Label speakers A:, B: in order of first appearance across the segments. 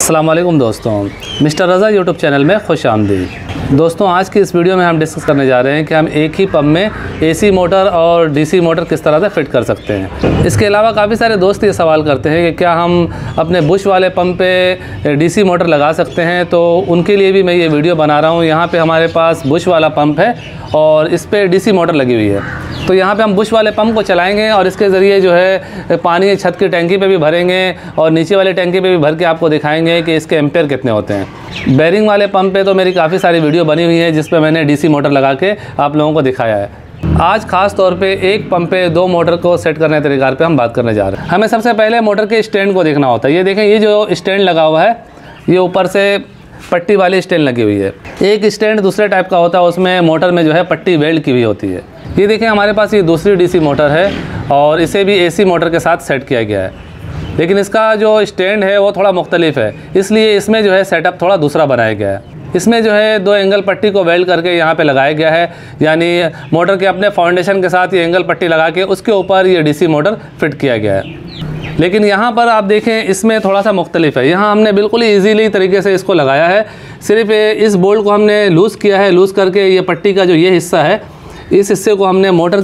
A: अस्सलाम वालेकुम दोस्तों, मिस्टर रज़ा यूट्यूब चैनल में खुश आमदीद। दोस्तों, आज की इस वीडियो में हम डिस्कस करने जा रहे हैं कि हम एक ही पंप में एसी मोटर और डीसी मोटर किस तरह से फिट कर सकते हैं। इसके अलावा काफ़ी सारे दोस्त ये सवाल करते हैं कि क्या हम अपने बुश वाले पंप पे डीसी मोटर लगा सकते हैं, तो उनके लिए भी मैं ये वीडियो बना रहा हूँ। यहाँ पे हमारे पास बुश वाला पंप है और इस पर डीसी मोटर लगी हुई है। तो यहाँ पे हम बुश वाले पंप को चलाएंगे और इसके ज़रिए जो है पानी छत की टैंकी पे भी भरेंगे और नीचे वाले टैंकी पे भी भर के आपको दिखाएंगे कि इसके एम्पेयर कितने होते हैं। बेरिंग वाले पंप पे तो मेरी काफ़ी सारी वीडियो बनी हुई है जिस पे मैंने डीसी मोटर लगा के आप लोगों को दिखाया है। आज ख़ास तौर पे एक पंप पे दो मोटर को सेट करने के तरीक़ार पे हम बात करने जा रहे हैं। हमें सबसे पहले मोटर के स्टैंड को देखना होता है। ये देखें, ये जो स्टैंड लगा हुआ है ये ऊपर से पट्टी वाली स्टैंड लगी हुई है। एक स्टैंड दूसरे टाइप का होता है, उसमें मोटर में जो है पट्टी वेल्ड की हुई होती है। ये देखें, हमारे पास ये दूसरी डीसी मोटर है और इसे भी एसी मोटर के साथ सेट किया गया है, लेकिन इसका जो स्टैंड है वो थोड़ा मुख्तलिफ है, इसलिए इसमें जो है सेटअप थोड़ा दूसरा बनाया गया है। इसमें जो है दो एंगल पट्टी को वेल्ड करके यहाँ पे लगाया गया है, यानी मोटर के अपने फाउंडेशन के साथ ये एंगल पट्टी लगा के उसके ऊपर ये डीसी मोटर फिट किया गया है। लेकिन यहाँ पर आप देखें, इसमें थोड़ा सा मुख्तलिफ है। यहाँ हमने बिल्कुल ही ईजीली तरीके से इसको लगाया है। सिर्फ इस बोल्ट को हमने लूज़ किया है, लूज़ करके ये पट्टी का जो ये हिस्सा है इस हिस्से को हमने मोटर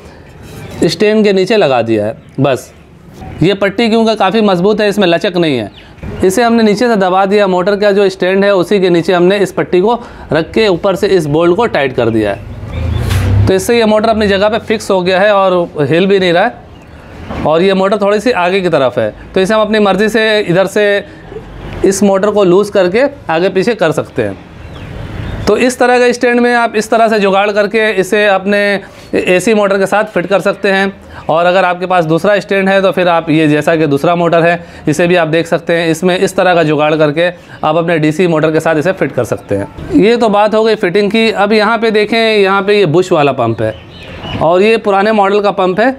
A: के स्टैंड के नीचे लगा दिया है। बस ये पट्टी क्योंकि काफ़ी मजबूत है, इसमें लचक नहीं है, इसे हमने नीचे से दबा दिया। मोटर का जो स्टैंड है उसी के नीचे हमने इस पट्टी को रख के ऊपर से इस बोल्ट को टाइट कर दिया है। तो इससे ये मोटर अपनी जगह पे फिक्स हो गया है और हिल भी नहीं रहा है। और ये मोटर थोड़ी सी आगे की तरफ है, तो इसे हम अपनी मर्ज़ी से इधर से इस मोटर को लूज़ करके आगे पीछे कर सकते हैं। तो इस तरह का स्टैंड में आप इस तरह से जुगाड़ करके इसे अपने एसी मोटर के साथ फिट कर सकते हैं। और अगर आपके पास दूसरा स्टैंड है तो फिर आप ये, जैसा कि दूसरा मोटर है, इसे भी आप देख सकते हैं। इसमें इस तरह का जुगाड़ करके आप अपने डीसी मोटर के साथ इसे फिट कर सकते हैं। ये तो बात हो गई फिटिंग की। अब यहाँ पे देखें, यहाँ पे ये बुश वाला पंप है और ये पुराने मॉडल का पंप है,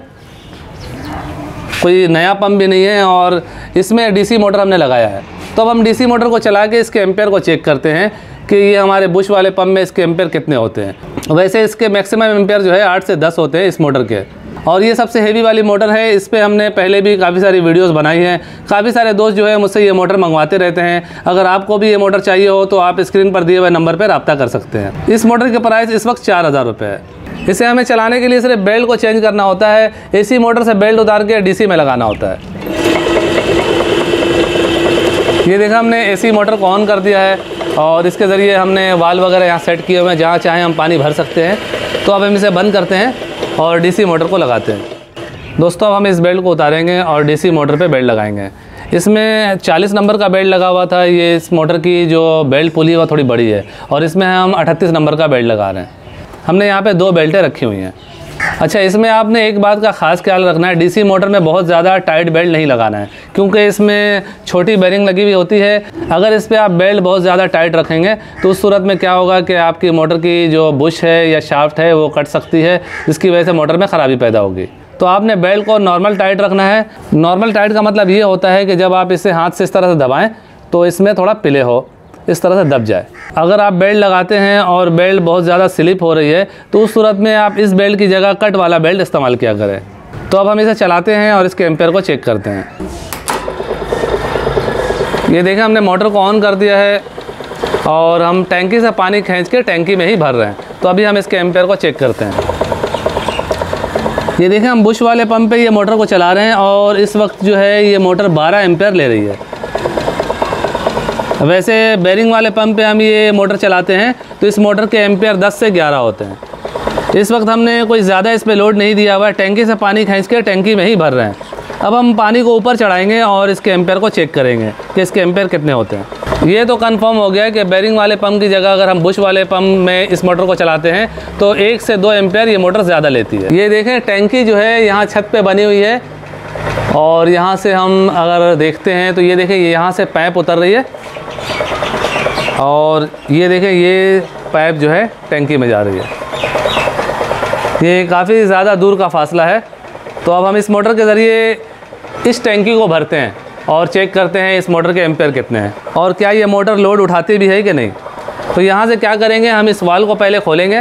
A: कोई नया पंप भी नहीं है और इसमें डीसी मोटर हमने लगाया है। तो अब हम डीसी मोटर को चला के इसके एम्पेयर को चेक करते हैं कि ये हमारे बुश वाले पंप में इसके एम्पेयर कितने होते हैं। वैसे इसके मैक्सिमम एम्पेयर जो है 8 से 10 होते हैं इस मोटर के। और ये सबसे हेवी वाली मोटर है, इस पर हमने पहले भी काफ़ी सारी वीडियोस बनाई हैं। काफ़ी सारे दोस्त जो है मुझसे ये मोटर मंगवाते रहते हैं। अगर आपको भी ये मोटर चाहिए हो तो आप स्क्रीन पर दिए हुए नंबर पर रब्ता कर सकते हैं। इस मोटर की प्राइस इस वक्त 4000 रुपये है। इसे हमें चलाने के लिए सिर्फ बेल्ट को चेंज करना होता है। एसी मोटर से बेल्ट उतार के डीसी में लगाना होता है। ये देखा, हमने एसी मोटर को ऑन कर दिया है और इसके ज़रिए हमने वाल्व वगैरह यहाँ सेट किए हुए हैं, जहाँ चाहें हम पानी भर सकते हैं। तो अब हम इसे बंद करते हैं और डीसी मोटर को लगाते हैं। दोस्तों, अब हम इस बेल्ट को उतारेंगे और डीसी मोटर पे बेल्ट लगाएंगे। इसमें 40 नंबर का बेल्ट लगा हुआ था। ये इस मोटर की जो बेल्ट पुली है वो थोड़ी बड़ी है और इसमें हम 38 नंबर का बेल्ट लगा रहे हैं। हमने यहाँ पे 2 बेल्टें रखी हुई हैं। अच्छा, इसमें आपने एक बात का ख़ास ख्याल रखना है, डीसी मोटर में बहुत ज़्यादा टाइट बेल्ट नहीं लगाना है, क्योंकि इसमें छोटी बेरिंग लगी हुई होती है। अगर इस पर आप बेल्ट बहुत ज़्यादा टाइट रखेंगे तो उस सूरत में क्या होगा कि आपकी मोटर की जो बुश है या शाफ्ट है वो कट सकती है, जिसकी वजह से मोटर में ख़राबी पैदा होगी। तो आपने बेल्ट को नॉर्मल टाइट रखना है। नॉर्मल टाइट का मतलब ये होता है कि जब आप इसे हाथ से इस तरह से दबाएँ तो इसमें थोड़ा पिले हो, इस तरह से दब जाए। अगर आप बेल्ट लगाते हैं और बेल्ट बहुत ज़्यादा स्लिप हो रही है तो उस सूरत में आप इस बेल्ट की जगह कट वाला बेल्ट इस्तेमाल किया करें। तो अब हम इसे चलाते हैं और इसके एम्पेयर को चेक करते हैं। ये देखें, हमने मोटर को ऑन कर दिया है और हम टैंकी से पानी खींच के टैंकी में ही भर रहे हैं। तो अभी हम इसके एम्पेयर को चेक करते हैं। ये देखें, हम बुश वाले पंप पे ये मोटर को चला रहे हैं और इस वक्त जो है ये मोटर 12 एम्पेयर ले रही है। वैसे बेरिंग वाले पंप पे हम ये मोटर चलाते हैं तो इस मोटर के एम्पेयर 10 से 11 होते हैं। इस वक्त हमने कोई ज़्यादा इस पे लोड नहीं दिया हुआ है, टैंकी से पानी खींच के टैंकी में ही भर रहे हैं। अब हम पानी को ऊपर चढ़ाएंगे और इसके एम्पेयर को चेक करेंगे कि इसके एम्पेयर कितने होते हैं। ये तो कंफर्म हो गया है कि बेरिंग वाले पंप की जगह अगर हम बुश वाले पंप में इस मोटर को चलाते हैं तो 1 से 2 एम्पेयर ये मोटर ज़्यादा लेती है। ये देखें, टैंकी जो है यहाँ छत पर बनी हुई है और यहाँ से हम अगर देखते हैं तो ये देखें, ये यहाँ से पाइप उतर रही है और ये देखें, ये पाइप जो है टैंकी में जा रही है। ये काफ़ी ज़्यादा दूर का फासला है। तो अब हम इस मोटर के ज़रिए इस टैंकी को भरते हैं और चेक करते हैं इस मोटर के एम्पेयर कितने हैं और क्या ये मोटर लोड उठाती भी है कि नहीं। तो यहाँ से क्या करेंगे, हम इस वाल्व को पहले खोलेंगे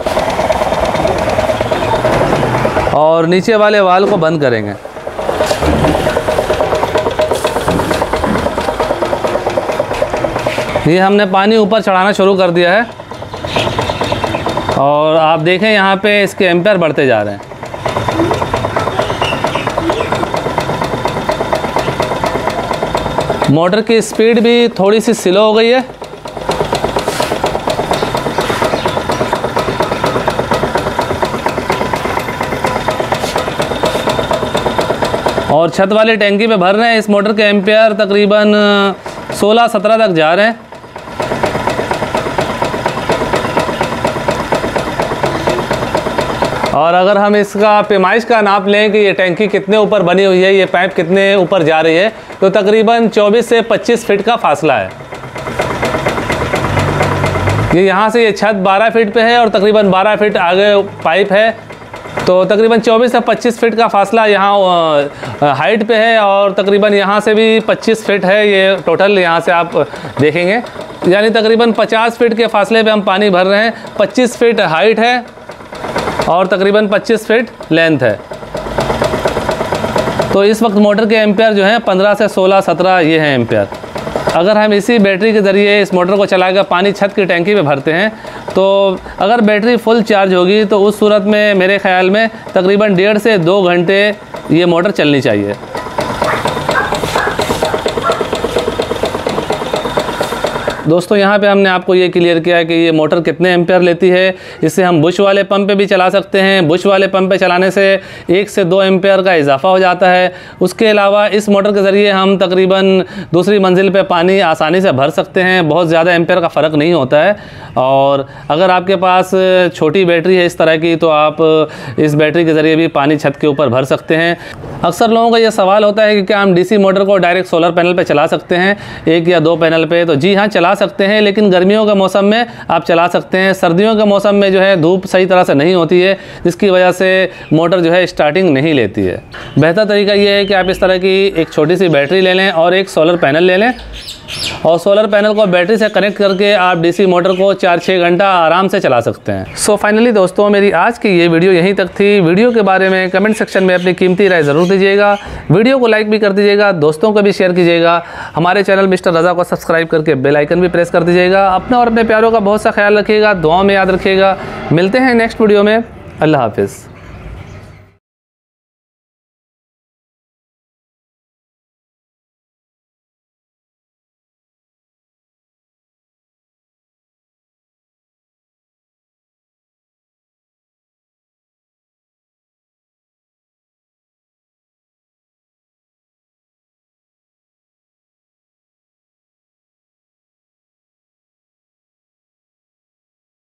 A: और नीचे वाले वाल्व को बंद करेंगे। ये हमने पानी ऊपर चढ़ाना शुरू कर दिया है और आप देखें यहाँ पे इसके एम्पेयर बढ़ते जा रहे हैं। मोटर की स्पीड भी थोड़ी सी स्लो हो गई है। और छत वाली टैंकी पे भर रहे हैं। इस मोटर के एम्पेयर तकरीबन 16-17 तक जा रहे हैं। और अगर हम इसका पैमाइश का नाप लें कि ये टैंकी कितने ऊपर बनी हुई है, ये पाइप कितने ऊपर जा रही है, तो तकरीबन 24 से 25 फीट का फासला है। ये यहाँ से ये छत 12 फीट पे है और तकरीबन 12 फीट आगे पाइप है, तो तकरीबन 24 से 25 फीट का फासला यहाँ हाइट पे है। और तकरीबन यहाँ से भी 25 फीट है ये टोटल, यहाँ से आप देखेंगे, यानी तकरीबन 50 फीट के फासले पे हम पानी भर रहे हैं। 25 फीट हाइट है और तकरीबन 25 फीट लेंथ है। तो इस वक्त मोटर के एम्पेयर जो हैं 15 से 16-17 ये हैं एम्पेयर। अगर हम इसी बैटरी के ज़रिए इस मोटर को चलाकर पानी छत की टैंकी में भरते हैं, तो अगर बैटरी फुल चार्ज होगी तो उस सूरत में मेरे ख्याल में तकरीबन 1.5 से 2 घंटे ये मोटर चलनी चाहिए। दोस्तों यहाँ पे हमने आपको ये क्लियर किया है कि ये मोटर कितने एम्पेयर लेती है। इसे हम बुश वाले पंप पे भी चला सकते हैं। बुश वाले पंप पे चलाने से 1 से 2 एम्पेयर का इजाफा हो जाता है। उसके अलावा इस मोटर के ज़रिए हम तकरीबन दूसरी मंजिल पे पानी आसानी से भर सकते हैं। बहुत ज़्यादा एम्पेयर का फ़र्क नहीं होता है। और अगर आपके पास छोटी बैटरी है इस तरह की, तो आप इस बैटरी के ज़रिए भी पानी छत के ऊपर भर सकते हैं। अक्सर लोगों का ये सवाल होता है कि क्या हम डीसी मोटर को डायरेक्ट सोलर पैनल पे चला सकते हैं, 1 या 2 पैनल पे? तो जी हाँ, चला सकते हैं, लेकिन गर्मियों के मौसम में आप चला सकते हैं। सर्दियों के मौसम में जो है धूप सही तरह से नहीं होती है, जिसकी वजह से मोटर जो है स्टार्टिंग नहीं लेती है। बेहतर तरीका ये है कि आप इस तरह की एक छोटी सी बैटरी ले लें और एक सोलर पैनल ले लें, और सोलर पैनल को बैटरी से कनेक्ट करके आप डीसी मोटर को 4-6 घंटा आराम से चला सकते हैं। सो फाइनली दोस्तों, मेरी आज की ये वीडियो यहीं तक थी। वीडियो के बारे में कमेंट सेक्शन में अपनी कीमती राय ज़रूर दीजिएगा। वीडियो को लाइक भी कर दीजिएगा, दोस्तों को भी शेयर कीजिएगा। हमारे चैनल मिस्टर रज़ा को सब्सक्राइब करके बेल आइकन भी प्रेस कर दीजिएगा। अपना और अपने प्यारों का बहुत सा ख्याल रखिएगा, दुआ में याद रखिएगा। मिलते हैं नेक्स्ट वीडियो में। अल्लाह हाफिज़।